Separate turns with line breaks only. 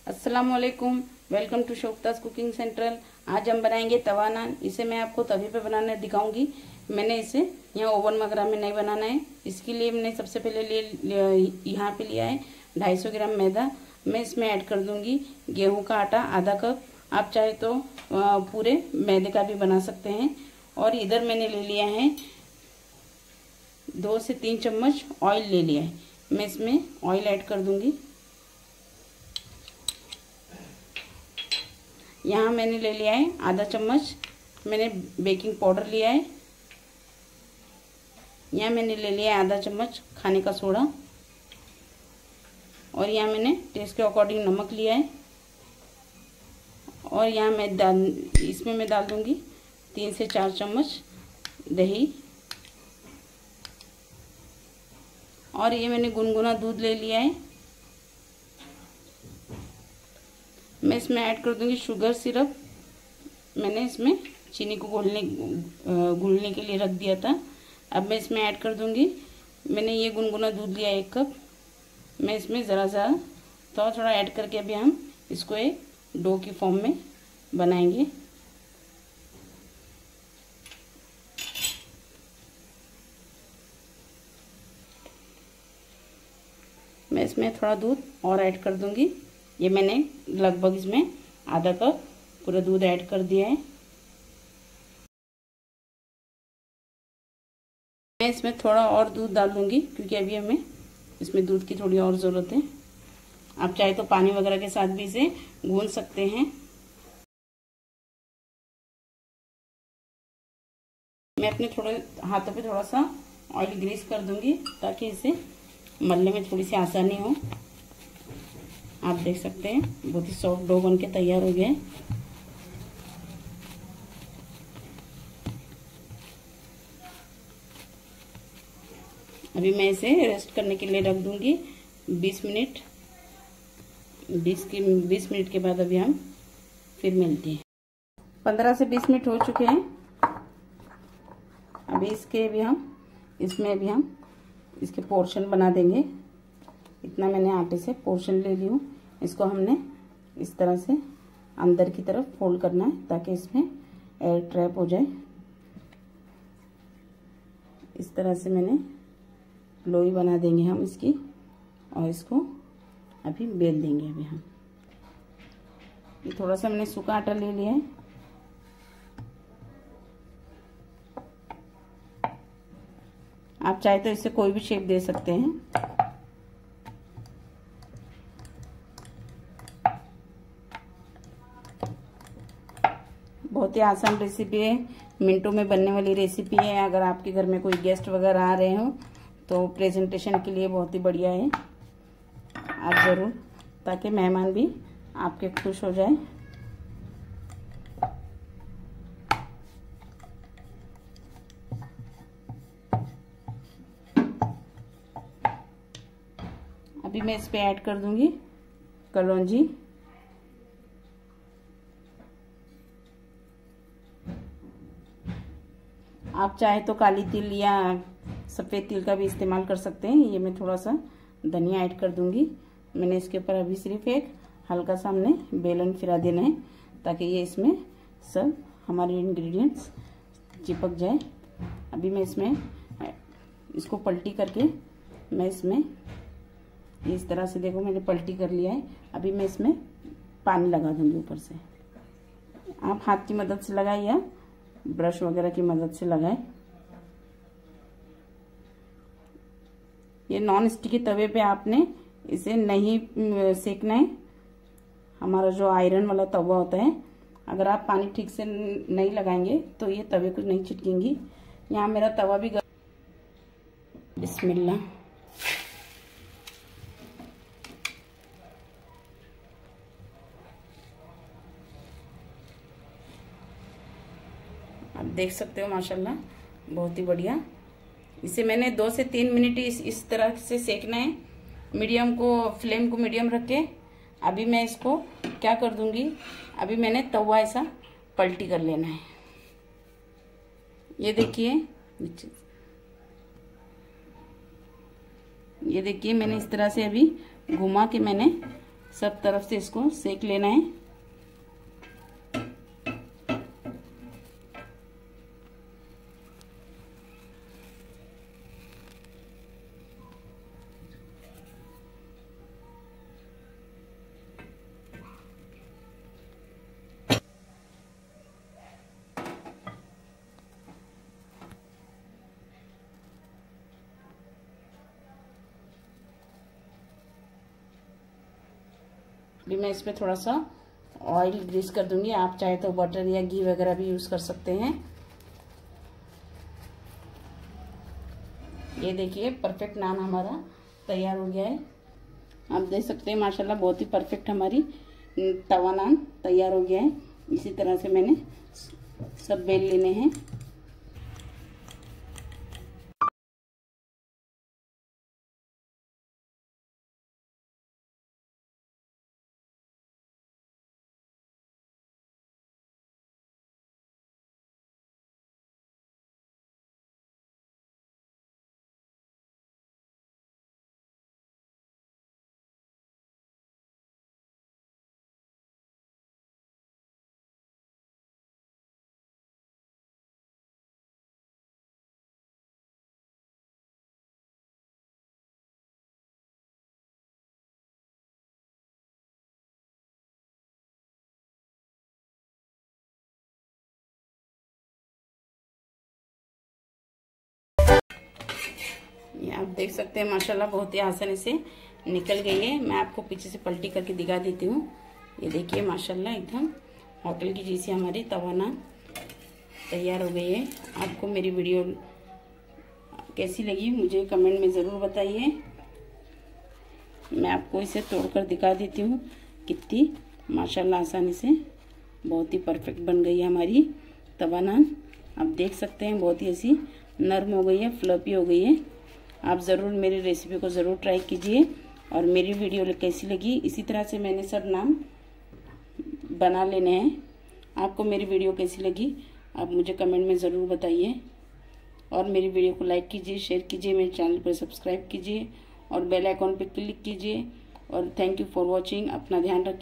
अस्सलाम वालेकुम, welcome to शोकताज कुकिंग सेंट्रल। आज हम बनाएंगे तवा नान। इसे मैं आपको तवे पे बनाना दिखाऊंगी। मैंने इसे यहाँ ओवन वगैरह में नहीं बनाना है। इसके लिए मैंने सबसे पहले यहाँ पे लिया है 250 ग्राम मैदा। मैं इसमें ऐड कर दूंगी गेहूं का आटा आधा कप। आप चाहे तो पूरे मैदे का भी बना सकते हैं। और इधर मैंने ले लिया है 2 से 3 चम्मच ऑयल ले लिया है। मैं इसमें ऑयल ऐड कर दूंगी। यहाँ मैंने ले लिया है आधा चम्मच मैंने बेकिंग पाउडर लिया है। यहाँ मैंने ले लिया है आधा चम्मच खाने का सोडा। और यहाँ मैंने टेस्ट के अकॉर्डिंग नमक लिया है। और यहाँ इसमें मैं डाल दूंगी 3 से 4 चम्मच दही। और ये मैंने गुनगुना दूध ले लिया है। मैं इसमें ऐड कर दूंगी शुगर सिरप। मैंने इसमें चीनी को घुलने के लिए रख दिया था। अब मैं इसमें ऐड कर दूंगी, मैंने ये गुनगुना दूध लिया 1 कप। मैं इसमें ज़रा थोड़ा ऐड करके अभी हम इसको एक डो की फॉर्म में बनाएंगे। मैं इसमें थोड़ा दूध और ऐड कर दूंगी। ये मैंने लगभग इसमें आधा कप पूरा दूध ऐड कर दिया है। मैं इसमें थोड़ा और दूध डाल दूंगी क्योंकि अभी हमें इसमें दूध की थोड़ी और ज़रूरत है। आप चाहे तो पानी वगैरह के साथ भी इसे गूंथ सकते हैं। मैं अपने थोड़े हाथों पे थोड़ा सा ऑयल ग्रीस कर दूंगी ताकि इसे मलने में थोड़ी सी आसानी हो। आप देख सकते हैं बहुत ही सॉफ्ट डो बन के तैयार हो गया है। अभी मैं इसे रेस्ट करने के लिए रख दूंगी 20 मिनट। 20 मिनट के बाद अभी हम फिर मिलते हैं। 15 से 20 मिनट हो चुके हैं। अभी इसमें अभी हम इसके पोर्शन बना देंगे। इतना मैंने आटे से पोर्शन ले ली हूँ। इसको हमने इस तरह से अंदर की तरफ फोल्ड करना है ताकि इसमें एयर ट्रैप हो जाए। इस तरह से मैंने लोई बना देंगे हम इसकी और इसको अभी बेल देंगे। अभी हम थोड़ा सा मैंने सूखा आटा ले लिया है। आप चाहे तो इससे कोई भी शेप दे सकते हैं। बहुत ही आसान रेसिपी है, मिनटों में बनने वाली रेसिपी है। अगर आपके घर में कोई गेस्ट वगैरह आ रहे हो तो प्रेजेंटेशन के लिए बहुत ही बढ़िया है। आप ज़रूर, ताकि मेहमान भी आपके खुश हो जाए। अभी मैं इस पे ऐड कर दूंगी कलौंजी। आप चाहे तो काली तिल या सफ़ेद तिल का भी इस्तेमाल कर सकते हैं। ये मैं थोड़ा सा धनिया ऐड कर दूंगी। मैंने इसके ऊपर अभी सिर्फ एक हल्का सा हमने बेलन फिरा देना है ताकि ये इसमें सब हमारे इंग्रेडिएंट्स चिपक जाए। अभी मैं इसमें इसको पलटी करके मैं इसमें इस तरह से, देखो मैंने पलटी कर लिया है। अभी मैं इसमें पानी लगा दूंगी ऊपर से। आप हाथ की मदद से लगाए या ब्रश वगैरह की मदद से लगाए। ये नॉन स्टिकी तवे पे आपने इसे नहीं सेकना है। हमारा जो आयरन वाला तवा होता है, अगर आप पानी ठीक से नहीं लगाएंगे तो ये तवे को नहीं चिटकेंगी। यहाँ मेरा तवा भी बिस्मिल्लाह। आप देख सकते हो माशाल्लाह बहुत ही बढ़िया। इसे मैंने 2 से 3 मिनट इस तरह से सेकना है। फ्लेम को मीडियम रख के अभी मैं इसको क्या कर दूंगी, अभी मैंने तवा ऐसा पलटी कर लेना है। ये देखिए मैंने इस तरह से अभी घुमा के मैंने सब तरफ से इसको सेक लेना है। भी मैं इस पे थोड़ा सा ऑयल ग्रीस कर दूंगी। आप चाहे तो बटर या घी वगैरह भी यूज कर सकते हैं। ये देखिए परफेक्ट नान हमारा तैयार हो गया है। आप देख सकते हैं माशाल्लाह बहुत ही परफेक्ट हमारी तवा नान तैयार हो गया है। इसी तरह से मैंने सब बेल लेने हैं। ये आप देख सकते हैं माशाल्लाह बहुत ही आसानी से निकल गई है। मैं आपको पीछे से पलटी करके दिखा देती हूँ। ये देखिए माशाल्लाह एकदम होटल की जैसी हमारी तवा नान तैयार हो गई है। आपको मेरी वीडियो कैसी लगी मुझे कमेंट में ज़रूर बताइए। मैं आपको इसे तोड़कर दिखा देती हूँ। कितनी माशाल्लाह आसानी से बहुत ही परफेक्ट बन गई है हमारी तवा नान। आप देख सकते हैं बहुत ही ऐसी नरम हो गई है, फ्लफी हो गई है। आप ज़रूर मेरी रेसिपी को ज़रूर ट्राई कीजिए। और मेरी वीडियो कैसी लगी, इसी तरह से मैंने सब नान बना लेने हैं। आपको मेरी वीडियो कैसी लगी आप मुझे कमेंट में ज़रूर बताइए। और मेरी वीडियो को लाइक कीजिए, शेयर कीजिए, मेरे चैनल पर सब्सक्राइब कीजिए और बेल आइकॉन पर क्लिक कीजिए। और थैंक यू फॉर वॉचिंग। अपना ध्यान रखिए।